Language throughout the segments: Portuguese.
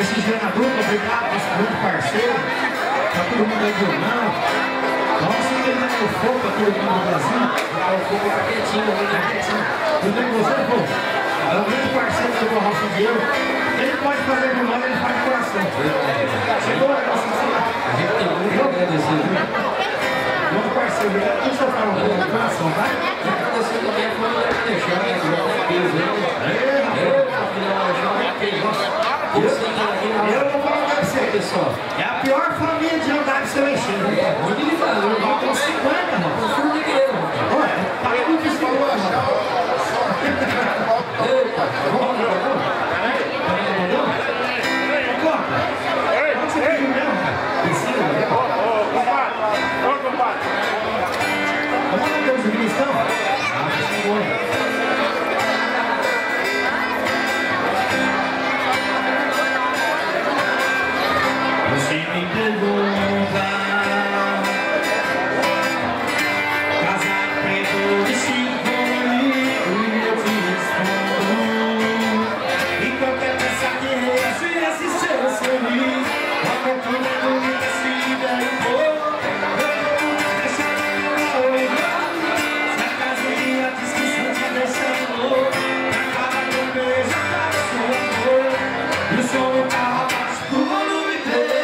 Esse treinador, obrigado, esse grupo parceiro, tá todo mundo aí de Orlando. Vamos seguir o fogo para todo mundo do Brasil. O fogo tá quietinho, tá quietinho. Tudo bem com você, pô? É um grande parceiro do Borracha de Euro. Ele pode fazer de mão, ele faz de coração. Chegou a nossa cidade. A gente tem muito a agradecer, viu? Muito parceiro, obrigado por você falar um pouco de coração, tá? Agradecer também a família que deixou, né? Que já tem peso, né? A família Marechal tem peso. Eu vou falar pra você, pessoal. É a pior família de andar de seu enchendo. É, muito de valor. Ó, com 50, mano. Com formigueiro, mano. Olha, paga muito de valor, mano. Eita, vamos lá, vamos lá. Onde você viu mesmo, cara? Em cima, né? Vamos lá, Deus do cristão? Ah, que chegou. Você me pergunta, casar preto de Chico e eu te respondo. E qualquer peça que reage, esse seu sorriso, a cultura não me decida e vou. Eu vou deixar no meu olho. Se a casa e a discussão te deixam louco, acaba com o beijo, acaba sua dor. E o som do carro abaixo pro volume 3.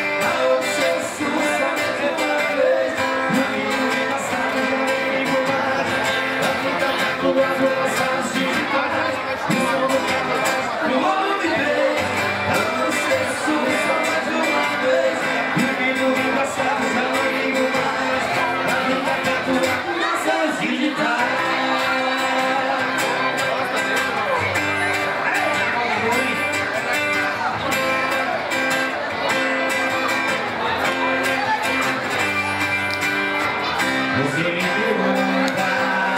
Você me pergunta,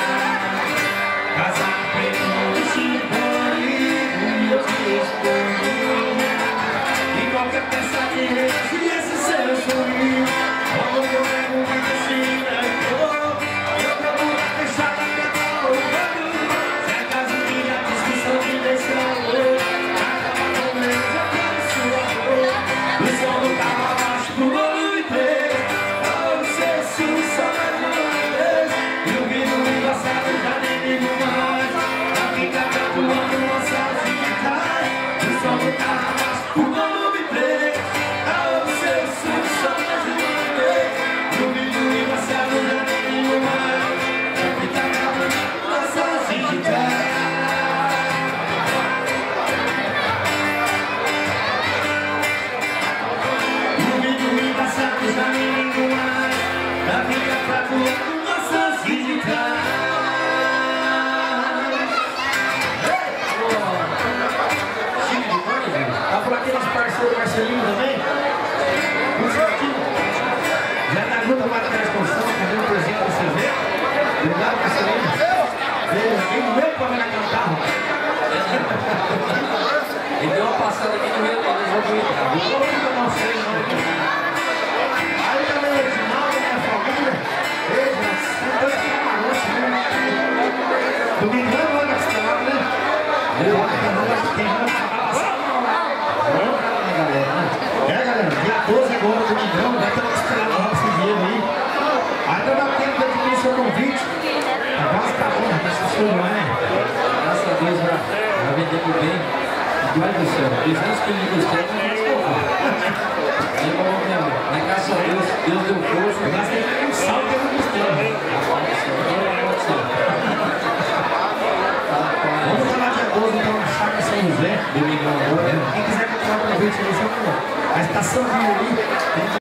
casar preto de Chibone, e eu te respondo. E qualquer peça que reage esse seu sorriso, como eu levo uma descida e dor, eu procuro fechar a cama ou olho. Se a casa minha discussão me deixa louco, acaba com o meu, já quero sua dor. O som do carro abaixo pro volume 3, não sei se o som já nem ligo mais. A fica tatuando nossas digitais. O som do carro abaixo pro volume 3. A obsessão só mais de uma vez. No vídeo embaçado já nem ligo mais. A fica tatuando nossas digitais. No vídeo embaçado já nem ligo mais. A fica tatuando nossas digitais. Tá por aqui nosso parceiro Marcelinho também. Já tá junto a máquina de construção, fazendo um presente pra você ver. Obrigado, Marcelinho. Veio meu pra ver cantar. Ele deu uma passada aqui no meio dele, vou aguentar. Aí também o Edinaldo, minha família. Veja, Deus que é uma noite, né? Domingão, olha que você tá, né? Galera, dia 12 agora, domingão, vai ter uma estrela lá esse dia aí. Ainda dá tempo de adquirir seu convite. A casa tá bom, tá assistindo, né? Graças a Deus, já vendemos bem. Deus do céu, Jesus que me gostou, não vai escovar. Graças a Deus, Deus deu força. Eu gastei um salto que eu não gostei. Vamos falar dia 12 então na Chácara São José, domingão agora. Quem quiser comprar o convite aí, só a estação ali.